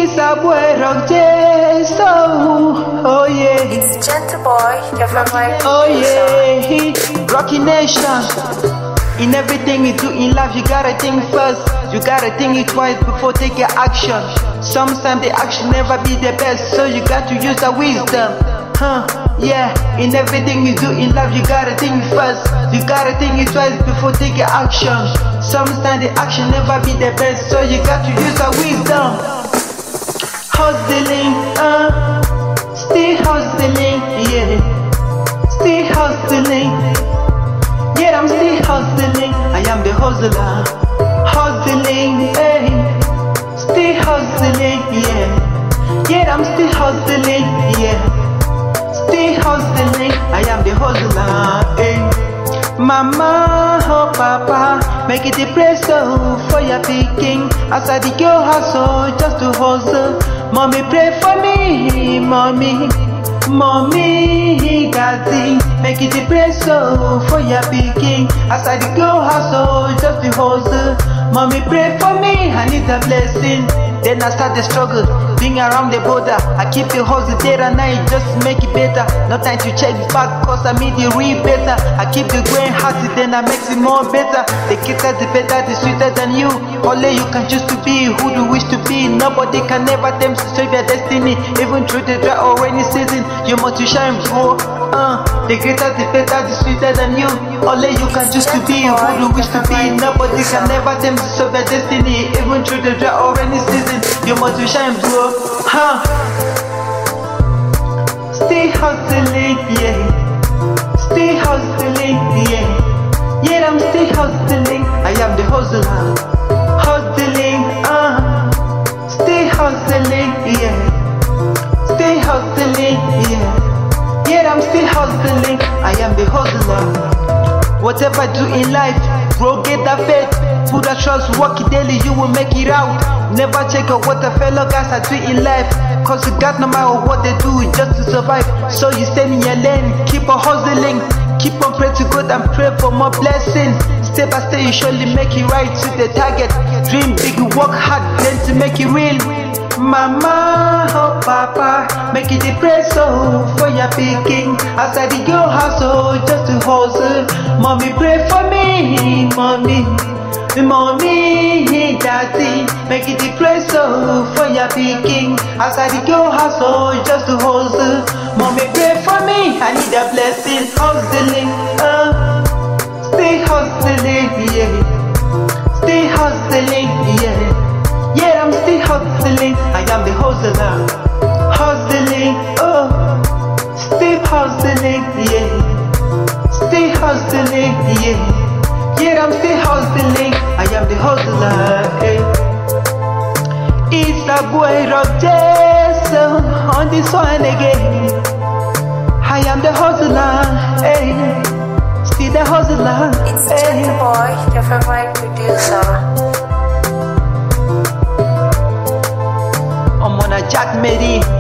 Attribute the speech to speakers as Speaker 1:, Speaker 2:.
Speaker 1: It's a boy rock Jesus, oh yeah.
Speaker 2: It's Gentle Boy, your favorite
Speaker 1: Oh yeah, Rocky Nation. In everything you do in life, you gotta think first. You gotta think it twice before taking action. Sometimes the action never be the best, so you got to use the wisdom. Yeah, in everything you do in life, you gotta think first. You gotta think it twice before taking action. Sometimes the action never be the best, so you got to use the wisdom. Hustling, still hustling, yeah. Still hustling, yeah, I'm still hustling. I am the hustler. Hustling, hey. Still hustling, yeah. Yeah, I'm still hustling, yeah. Still hustling, I am the hustler, hey. Mama, oh papa, make it a place for your picking. Outside the girl hustle, just to hustle. Mommy, pray for me, mommy. Mommy, daddy, make it a place for your picking. Outside the girl hustle, just to hustle. Mommy, pray for me, I need a blessing. Then I start the struggle, being around the border. I keep the hustle day and night just to make it better. No time to check back, cause I made it real better. I keep the going hearty, then I make it more better. The kicker, the better, the sweeter than you. Only you can choose to be who you wish to be. Nobody can never attempt to save your destiny. Even through the dry or rainy season, you must shine for. The greater, the better, the sweeter than you. Only you can choose to be who you wish to be. Nobody can never attempt to save your destiny. Even through the dry or rainy season, you must shine bro. Stay hustling, yeah. Stay hustling, yeah. Yeah, I'm still hustling. I am the hustler. Hustling, stay hustling, yeah. Stay hustling, yeah. Yeah, I'm still hustling. I am the hustler. Whatever I do in life, bro, get that faith. Put that trust, work it daily, you will make it out. Never check out what the fellow guys are doing in life, cause you got no matter what they do just to survive. So you stay in your lane, keep on hustling. Keep on praying to God and pray for more blessings. Step by step you surely make it right to the target. Dream big, work hard, then to make it real. Mama, oh papa, make it a praise for your picking. Outside the girl hustle, just to hustle. Mommy, pray for me, mommy. Mommy, daddy, make it a place for your picking. Outside the girl hustle, just to hustle. Mommy, pray for me, I need a blessing. Hustling, stay hustling, yeah. Stay hustling, yeah. Yeah, I'm still hustling, I am the hustler. Hustling, stay hustling, yeah. Stay hustling, yeah. Yeah, I'm still hustling, I am the hustler, hey. It's a boy rock Jesus on this one again. I am the hustler, hey. Still the hustler,
Speaker 2: It's Gentle Boy, your favorite producer.
Speaker 1: I'm on a Jack Medi.